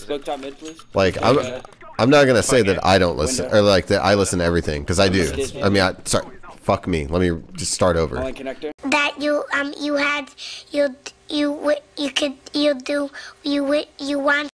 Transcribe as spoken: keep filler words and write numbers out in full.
Smoke top mid, please. Like I'm, I'm not gonna say that I don't listen or like that I listen to everything because I do. I mean, I sorry, fuck me. Let me just start over. That you um you had you you you could you do you you want.